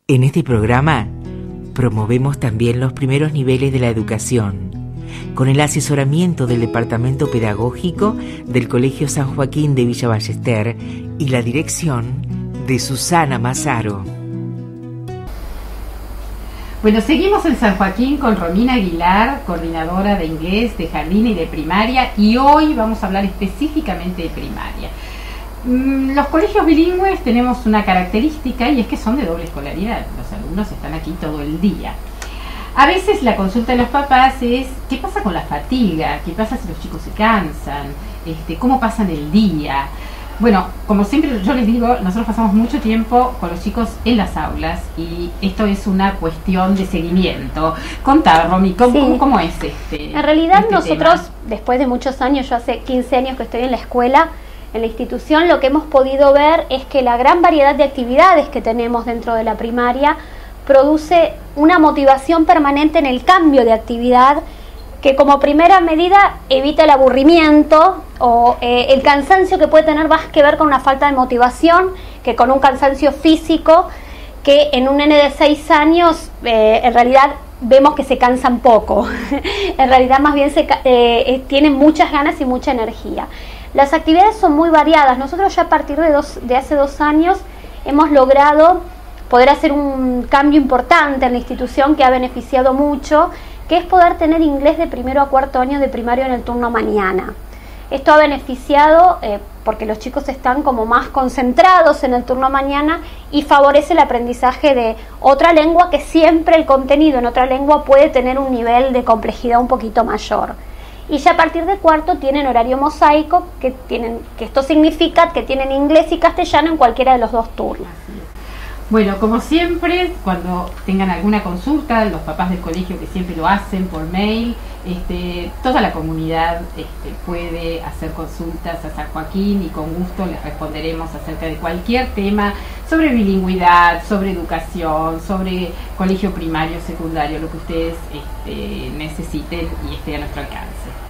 En este programa promovemos también los primeros niveles de la educación, con el asesoramiento del Departamento Pedagógico del Colegio San Joaquín de Villa Ballester y la dirección de Susana Massaro. Bueno, seguimos en San Joaquín con Romina Aguilar, coordinadora de inglés, de jardín y de primaria, y hoy vamos a hablar específicamente de primaria. Los colegios bilingües tenemos una característica y es que son de doble escolaridad. Los alumnos están aquí todo el día. A veces la consulta de los papás es ¿qué pasa con la fatiga? ¿Qué pasa si los chicos se cansan? ¿Cómo pasan el día? Bueno, como siempre yo les digo, nosotros pasamos mucho tiempo con los chicos en las aulas y esto es una cuestión de seguimiento. Contá, Romy, ¿cómo es En realidad nosotros, tema? Después de muchos años, yo hace 15 años que estoy en la escuela, en la institución, lo que hemos podido ver es que la gran variedad de actividades que tenemos dentro de la primaria produce una motivación permanente en el cambio de actividad que como primera medida evita el aburrimiento o el cansancio que puede tener más que ver con una falta de motivación que con un cansancio físico que en un nene de 6 años en realidad vemos que se cansan poco. En realidad más bien tienen muchas ganas y mucha energía. Las actividades son muy variadas. Nosotros ya a partir de hace 2 años hemos logrado poder hacer un cambio importante en la institución que ha beneficiado mucho, que es poder tener inglés de primero a cuarto año de primario en el turno mañana. Esto ha beneficiado porque los chicos están como más concentrados en el turno mañana y favorece el aprendizaje de otra lengua, que siempre el contenido en otra lengua puede tener un nivel de complejidad un poquito mayor. Y ya a partir de cuarto tienen horario mosaico, que esto significa que tienen inglés y castellano en cualquiera de los 2 turnos. Bueno, como siempre, cuando tengan alguna consulta, los papás del colegio que siempre lo hacen por mail, toda la comunidad puede hacer consultas a San Joaquín y con gusto les responderemos acerca de cualquier tema sobre bilingüidad, sobre educación, sobre colegio primario, secundario, lo que ustedes necesiten y esté a nuestro alcance.